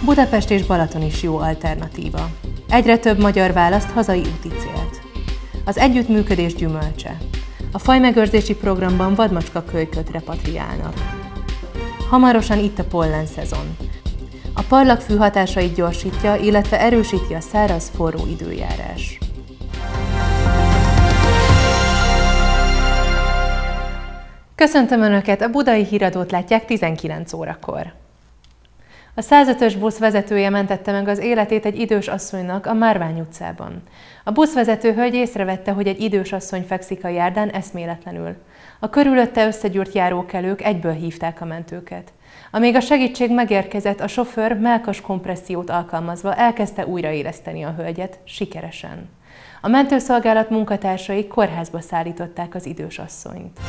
Budapest és Balaton is jó alternatíva. Egyre több magyar választ hazai úti célt. Az együttműködés gyümölcse. A fajmegőrzési programban vadmacska-kölyköt repatriálnak. Hamarosan itt a pollen szezon. A parlagfű hatásait gyorsítja, illetve erősíti a száraz, forró időjárás. Köszöntöm Önöket, a Budai Híradót látják 19 órakor. A 105-ös busz vezetője mentette meg az életét egy idős asszonynak a Márvány utcában. A buszvezető hölgy észrevette, hogy egy idős asszony fekszik a járdán eszméletlenül. A körülötte összegyűrt járókelők egyből hívták a mentőket. Amíg a segítség megérkezett, a sofőr mellkas kompressziót alkalmazva elkezdte újraéleszteni a hölgyet, sikeresen. A mentőszolgálat munkatársai kórházba szállították az idős asszonyt.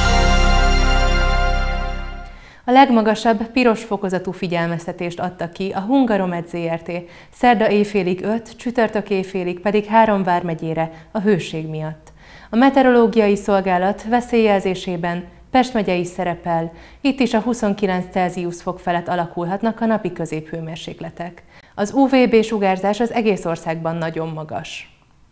A legmagasabb piros fokozatú figyelmeztetést adta ki a Hungaromed Zrt. Szerda éjfélig 5, csütörtök éjfélig pedig 3 vármegyére a hőség miatt. A meteorológiai szolgálat veszélyjelzésében Pest megye is szerepel, itt is a 29 Celsius fok felett alakulhatnak a napi középhőmérsékletek. Az UVB-sugárzás az egész országban nagyon magas.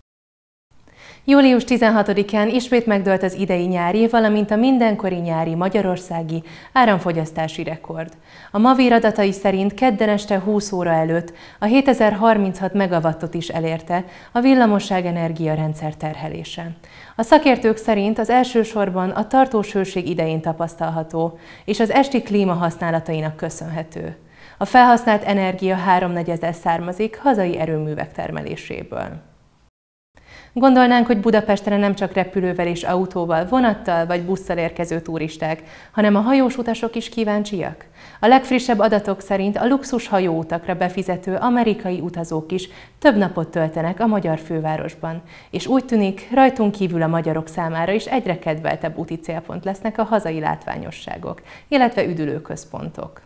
Július 16-án ismét megdőlt az idei nyári, valamint a mindenkori nyári magyarországi áramfogyasztási rekord. A Mavir adatai szerint kedden este 20 óra előtt a 7036 megawattot is elérte a villamosságenergia rendszer terhelése. A szakértők szerint az elsősorban a tartós hőség idején tapasztalható, és az esti klíma használatainak köszönhető. A felhasznált energia 3/4 származik hazai erőművek termeléséből. Gondolnánk, hogy Budapesten nem csak repülővel és autóval, vonattal vagy busszal érkező turisták, hanem a hajós utasok is kíváncsiak. A legfrissebb adatok szerint a luxus hajóutakra befizető amerikai utazók is több napot töltenek a magyar fővárosban, és úgy tűnik, rajtunk kívül a magyarok számára is egyre kedveltebb úti célpont lesznek a hazai látványosságok, illetve üdülőközpontok.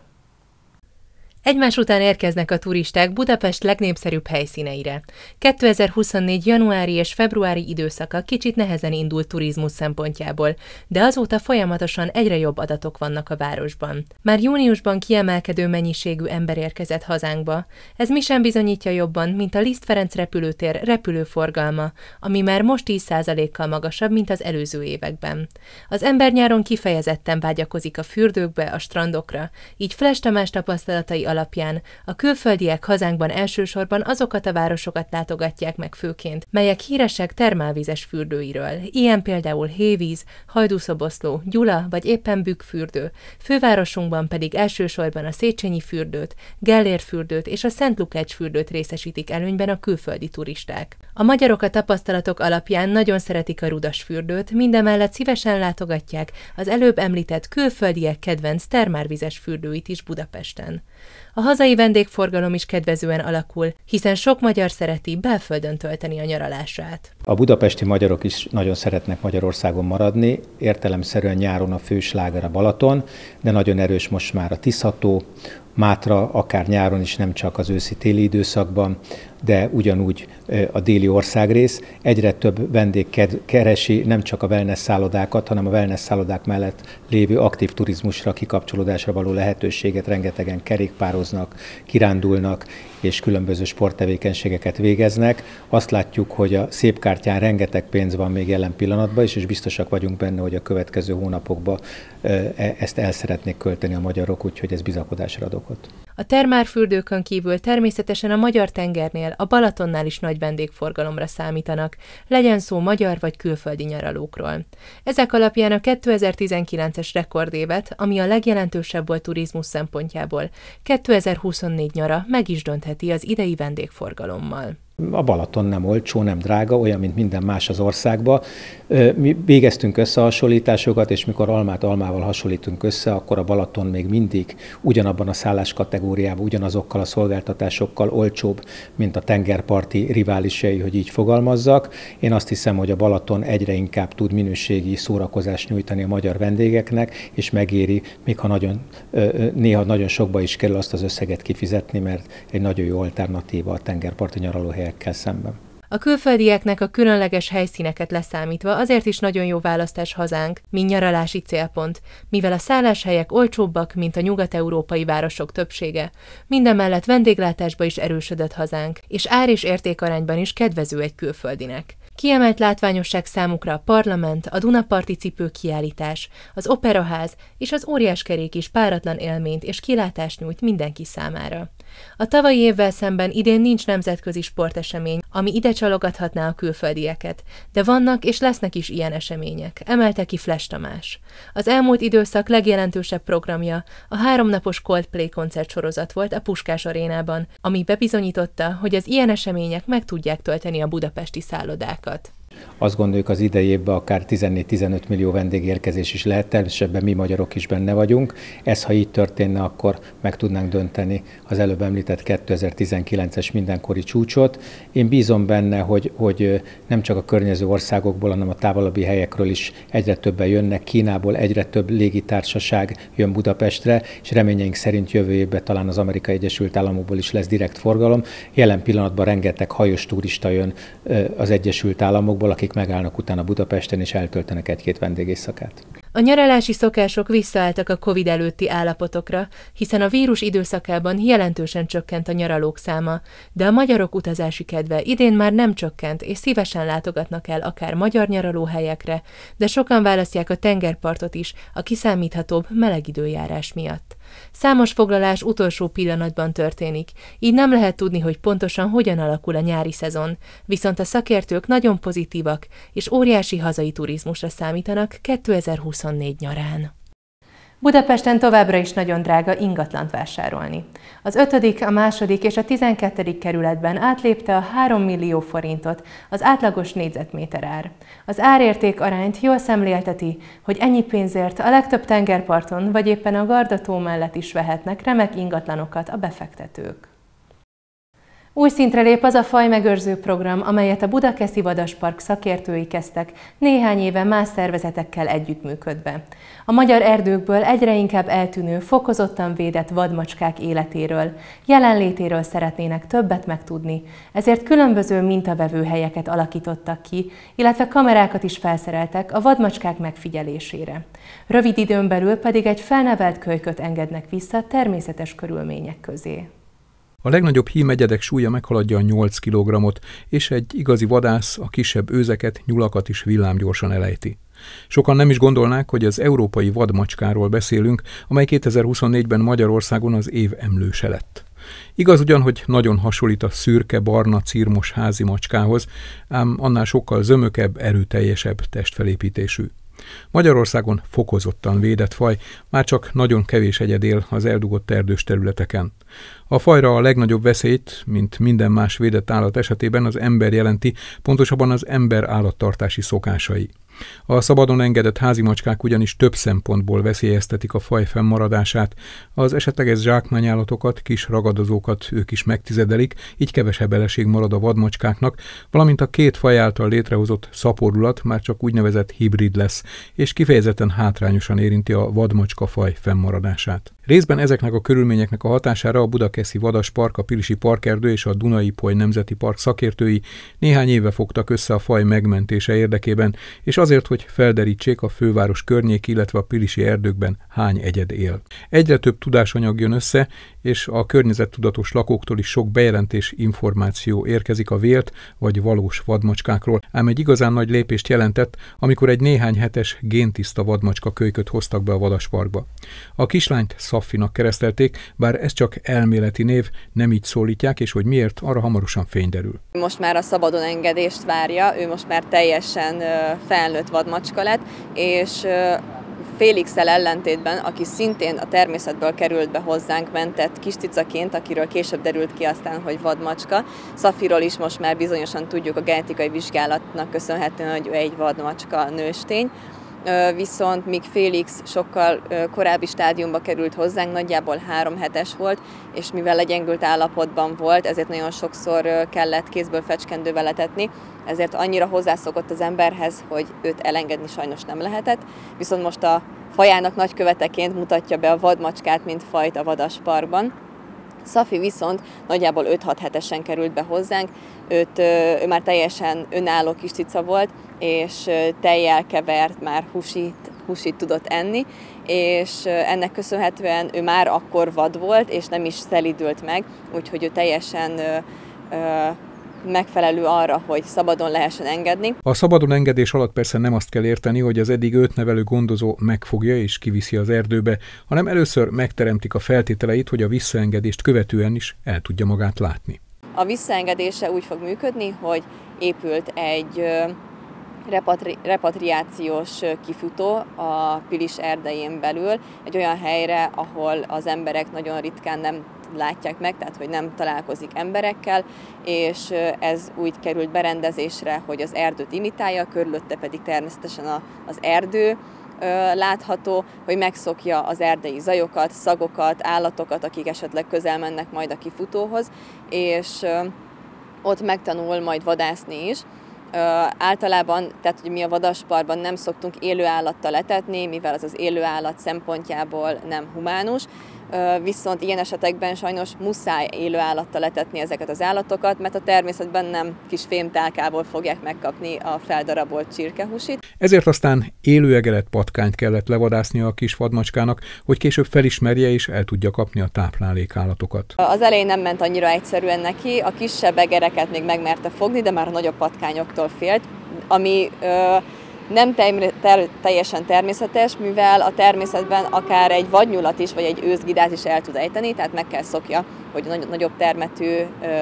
Egymás után érkeznek a turisták Budapest legnépszerűbb helyszíneire. 2024. januári és februári időszaka kicsit nehezen indult turizmus szempontjából, de azóta folyamatosan egyre jobb adatok vannak a városban. Már júniusban kiemelkedő mennyiségű ember érkezett hazánkba. Ez mi sem bizonyítja jobban, mint a Liszt Ferenc repülőtér repülőforgalma, ami már most 10%-kal magasabb, mint az előző években. Az ember nyáron kifejezetten vágyakozik a fürdőkbe, a strandokra, így Fles Tamás tapasztalatai alapján a külföldiek hazánkban elsősorban azokat a városokat látogatják meg főként, melyek híresek termálvizes fürdőiről, ilyen például Hévíz, Hajdúszoboszló, Gyula vagy éppen Bükkfürdő, fővárosunkban pedig elsősorban a Széchenyi fürdőt, Gellér fürdőt és a Szent Lukács fürdőt részesítik előnyben a külföldi turisták. A magyarok a tapasztalatok alapján nagyon szeretik a Rudas fürdőt, mindemellett szívesen látogatják az előbb említett külföldiek kedvenc termálvizes fürdőit is Budapesten. A hazai vendégforgalom is kedvezően alakul, hiszen sok magyar szereti belföldön tölteni a nyaralását. A budapesti magyarok is nagyon szeretnek Magyarországon maradni, értelemszerűen nyáron a fő sláger a Balaton, de nagyon erős most már a Tisza-tó, Mátra, akár nyáron is, nem csak az őszi-téli időszakban, de ugyanúgy a déli országrész. Egyre több vendég keresi nem csak a wellness szállodákat, hanem a wellness szállodák mellett lévő aktív turizmusra, kikapcsolódásra való lehetőséget. Rengetegen kerékpároznak, kirándulnak és különböző sporttevékenységeket végeznek. Azt látjuk, hogy a Szépkártyán rengeteg pénz van még jelen pillanatban is, és biztosak vagyunk benne, hogy a következő hónapokban ezt el szeretnék költeni a magyarok, úgyhogy ez bizakodásra ad okot. A termálfürdőkön kívül természetesen a magyar tengernél, a Balatonnál is nagy vendégforgalomra számítanak, legyen szó magyar vagy külföldi nyaralókról. Ezek alapján a 2019-es rekordévet, ami a legjelentősebb volt turizmus szempontjából, 2024 nyara meg is döntheti az idei vendégforgalommal. A Balaton nem olcsó, nem drága, olyan, mint minden más az országban. Mi végeztünk összehasonlításokat, és mikor almát almával hasonlítunk össze, akkor a Balaton még mindig ugyanabban a szállás kategóriában, ugyanazokkal a szolgáltatásokkal olcsóbb, mint a tengerparti riválisai, hogy így fogalmazzak. Én azt hiszem, hogy a Balaton egyre inkább tud minőségi szórakozást nyújtani a magyar vendégeknek, és megéri, még ha néha nagyon sokba is kerül azt az összeget kifizetni, mert egy nagyon jó alternatíva a tengerparti nyaralóhelyekkel szemben. A külföldieknek a különleges helyszíneket leszámítva azért is nagyon jó választás hazánk, mint nyaralási célpont, mivel a szálláshelyek olcsóbbak, mint a nyugat-európai városok többsége. Mindemellett vendéglátásba is erősödött hazánk, és ár- és értékarányban is kedvező egy külföldinek. Kiemelt látványosság számukra a parlament, a Dunaparti cipő kiállítás, az operaház és az óriáskerék is páratlan élményt és kilátást nyújt mindenki számára. A tavalyi évvel szemben idén nincs nemzetközi sportesemény, ami ide csalogathatná a külföldieket, de vannak és lesznek is ilyen események, emelte ki Flesch Tamás. Az elmúlt időszak legjelentősebb programja a 3 napos Coldplay koncertsorozat volt a Puskás Arénában, ami bebizonyította, hogy az ilyen események meg tudják tölteni a budapesti szállodákat. Azt gondoljuk, az idei évben akár 14-15 millió vendégérkezés is lehet, természetesen mi magyarok is benne vagyunk. Ez, ha így történne, akkor meg tudnánk dönteni az előbb említett 2019-es mindenkori csúcsot. Én bízom benne, hogy nem csak a környező országokból, hanem a távolabbi helyekről is egyre többen jönnek. Kínából egyre több légitársaság jön Budapestre, és reményeink szerint jövő évben talán az Amerikai Egyesült Államokból is lesz direkt forgalom. Jelen pillanatban rengeteg hajós turista jön az Egyesült Államokból, akik megállnak utána Budapesten és eltöltenek 1-2 vendégészakát. A nyaralási szokások visszaálltak a Covid előtti állapotokra, hiszen a vírus időszakában jelentősen csökkent a nyaralók száma, de a magyarok utazási kedve idén már nem csökkent, és szívesen látogatnak el akár magyar nyaralóhelyekre, de sokan választják a tengerpartot is a kiszámíthatóbb meleg időjárás miatt. Számos foglalás utolsó pillanatban történik, így nem lehet tudni, hogy pontosan hogyan alakul a nyári szezon, viszont a szakértők nagyon pozitívak, és óriási hazai turizmusra számítanak 2024 nyarán. Budapesten továbbra is nagyon drága ingatlant vásárolni. Az 5., a 2. és a 12. kerületben átlépte a 3 millió forintot az átlagos négyzetméter ár. Az árérték arányt jól szemlélteti, hogy ennyi pénzért a legtöbb tengerparton vagy éppen a Garda-tó mellett is vehetnek remek ingatlanokat a befektetők. Új szintre lép az a fajmegőrző program, amelyet a Budakeszi Vadaspark szakértői kezdtek néhány éve más szervezetekkel együttműködve. A magyar erdőkből egyre inkább eltűnő, fokozottan védett vadmacskák életéről, jelenlétéről szeretnének többet megtudni, ezért különböző mintavevő helyeket alakítottak ki, illetve kamerákat is felszereltek a vadmacskák megfigyelésére. Rövid időn belül pedig egy felnevelt kölyköt engednek vissza természetes körülmények közé. A legnagyobb hímegyedek súlya meghaladja a 8 kg-ot, és egy igazi vadász a kisebb őzeket, nyulakat is villámgyorsan elejti. Sokan nem is gondolnák, hogy az európai vadmacskáról beszélünk, amely 2024-ben Magyarországon az év emlőse lett. Igaz ugyan, hogy nagyon hasonlít a szürke-barna cirmos házi macskához, ám annál sokkal zömökebb, erőteljesebb testfelépítésű. Magyarországon fokozottan védett faj, már csak nagyon kevés egyed él az eldugott erdős területeken. A fajra a legnagyobb veszélyt, mint minden más védett állat esetében az ember jelenti, pontosabban az ember állattartási szokásai. A szabadon engedett házimacskák ugyanis több szempontból veszélyeztetik a faj fennmaradását, az esetleges zsákmányállatokat, kis ragadozókat ők is megtizedelik, így kevesebb eleség marad a vadmacskáknak, valamint a 2 faj által létrehozott szaporulat már csak úgynevezett hibrid lesz, és kifejezetten hátrányosan érinti a vadmacska faj fennmaradását. Részben ezeknek a körülményeknek a hatására a Budakeszi Vadaspark, a Pilisi Parkerdő és a Duna-Ipoly Nemzeti Park szakértői néhány éve fogtak össze a faj megmentése érdekében, és azért, hogy felderítsék a főváros környék, illetve a pilisi erdőkben hány egyed él. Egyre több tudásanyag jön össze, és a környezettudatos lakóktól is sok bejelentés, információ érkezik a vélt vagy valós vadmacskákról, ám egy igazán nagy lépést jelentett, amikor egy néhány hetes géntiszta vadmacska kölyköt hoztak be a Vadasparkba. A kislányt Szaffinak keresztelték, bár ez csak elméleti név, nem így szólítják, és hogy miért, arra hamarosan fény derül. Most már a szabadon engedést várja, ő most már teljesen felnőtt vadmacska lett, és Félix-el ellentétben, aki szintén a természetből került be hozzánk mentett kis cicaként, akiről később derült ki aztán, hogy vadmacska. Szaffiról is most már bizonyosan tudjuk a genetikai vizsgálatnak köszönhetően, hogy ő egy vadmacska nőstény. Viszont míg Félix sokkal korábbi stádiumba került hozzánk, nagyjából 3 hetes volt, és mivel legyengült állapotban volt, ezért nagyon sokszor kellett kézből fecskendővel etetni, ezért annyira hozzászokott az emberhez, hogy őt elengedni sajnos nem lehetett. Viszont most a fajának nagyköveteként mutatja be a vadmacskát, mint fajt a Vadasparkban. Szafi viszont nagyjából 5-6 hetesen került be hozzánk, ő már teljesen önálló kis cica volt, és tejjel kevert, már húsit tudott enni, és ennek köszönhetően ő már akkor vad volt, és nem is szelídült meg, úgyhogy ő teljesen megfelelő arra, hogy szabadon lehessen engedni. A szabadon engedés alatt persze nem azt kell érteni, hogy az eddig őt nevelő gondozó megfogja és kiviszi az erdőbe, hanem először megteremtik a feltételeit, hogy a visszaengedést követően is el tudja magát látni. A visszaengedése úgy fog működni, hogy épült egy repatriációs kifutó a Pilis erdején belül, egy olyan helyre, ahol az emberek nagyon ritkán nem látják meg, tehát hogy nem találkozik emberekkel, és ez úgy került berendezésre, hogy az erdőt imitálja, körülötte pedig természetesen az erdő látható, hogy megszokja az erdei zajokat, szagokat, állatokat, akik esetleg közel mennek majd a kifutóhoz, és ott megtanul majd vadászni is. Általában, tehát hogy mi a vadasparkban nem szoktunk élő állattal etetni, mivel az élő állat szempontjából nem humánus, viszont ilyen esetekben sajnos muszáj élő állattal etetni ezeket az állatokat, mert a természetben nem kis fémtálkából fogják megkapni a feldarabolt csirkehúsit. Ezért aztán élőegelet patkányt kellett levadásznia a kis vadmacskának, hogy később felismerje és el tudja kapni a táplálékállatokat. Az elején nem ment annyira egyszerűen neki, a kisebb egereket még megmerte fogni, de már a nagyobb patkányoktól félt, ami nem teljesen természetes, mivel a természetben akár egy vadnyulat is, vagy egy őszgidát is el tud ejteni, tehát meg kell szokja, hogy nagyobb termetű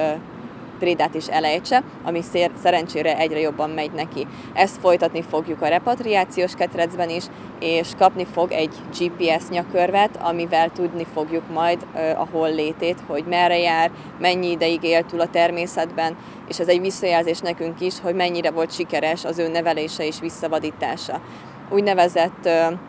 prédát is elejtse, ami szerencsére egyre jobban megy neki. Ezt folytatni fogjuk a repatriációs ketrecben is, és kapni fog egy GPS nyakörvet, amivel tudni fogjuk majd a hollétét, hogy merre jár, mennyi ideig él túl a természetben, és ez egy visszajelzés nekünk is, hogy mennyire volt sikeres az ő nevelése és visszavadítása. Úgynevezett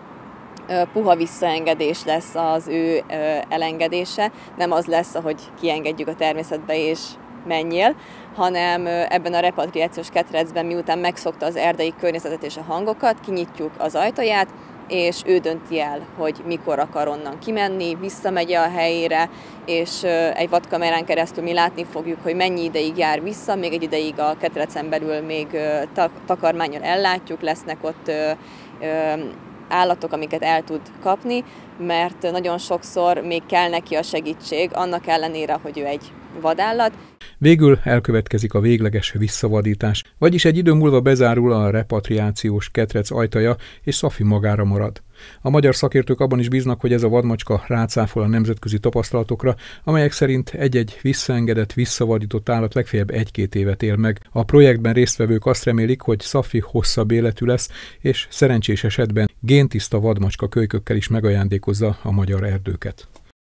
puha visszaengedés lesz az ő elengedése, nem az lesz, ahogy kiengedjük a természetbe és menjél, hanem ebben a repatriációs ketrecben, miután megszokta az erdei környezetet és a hangokat, kinyitjuk az ajtaját, és ő dönti el, hogy mikor akar onnan kimenni, visszamegy a helyére, és egy vadkamerán keresztül mi látni fogjuk, hogy mennyi ideig jár vissza, még egy ideig a ketrecen belül még takarmánnyal ellátjuk, lesznek ott állatok, amiket el tud kapni, mert nagyon sokszor még kell neki a segítség, annak ellenére, hogy ő egy vadállat. Végül elkövetkezik a végleges visszavadítás, vagyis egy idő múlva bezárul a repatriációs ketrec ajtaja, és Szafi magára marad. A magyar szakértők abban is bíznak, hogy ez a vadmacska rácáfol a nemzetközi tapasztalatokra, amelyek szerint egy-egy visszaengedett, visszavadított állat legfeljebb 1-2 évet él meg. A projektben résztvevők azt remélik, hogy Szafi hosszabb életű lesz, és szerencsés esetben géntiszta vadmacska kölykökkel is megajándékozza a magyar erdőket.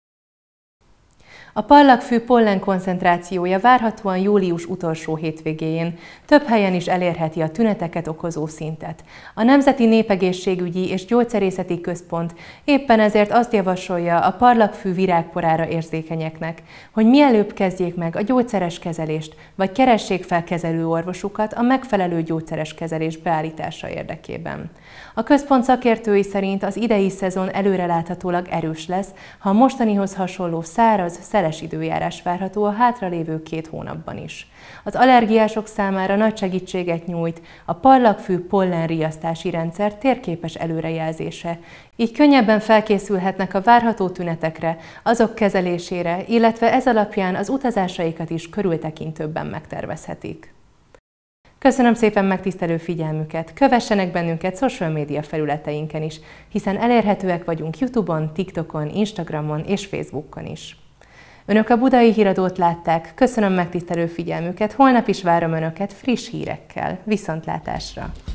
A parlagfű pollen koncentrációja várhatóan július utolsó hétvégéjén több helyen is elérheti a tüneteket okozó szintet. A Nemzeti Népegészségügyi és Gyógyszerészeti Központ éppen ezért azt javasolja a parlagfű virágporára érzékenyeknek, hogy mielőbb kezdjék meg a gyógyszeres kezelést, vagy keressék fel kezelő orvosukat a megfelelő gyógyszeres kezelés beállítása érdekében. A központ szakértői szerint az idei szezon előreláthatólag erős lesz, ha a mostanihoz hasonló száraz, szeles időjárás várható a hátralévő 2 hónapban is. Az allergiások számára nagy segítséget nyújt a parlagfű pollenriasztási rendszer térképes előrejelzése, így könnyebben felkészülhetnek a várható tünetekre, azok kezelésére, illetve ez alapján az utazásaikat is körültekintőbben megtervezhetik. Köszönöm szépen megtisztelő figyelmüket, kövessenek bennünket social média felületeinken is, hiszen elérhetőek vagyunk YouTube-on, TikTokon, Instagramon és Facebookon is. Önök a Budai Híradót látták, köszönöm megtisztelő figyelmüket, holnap is várom Önöket friss hírekkel. Viszontlátásra!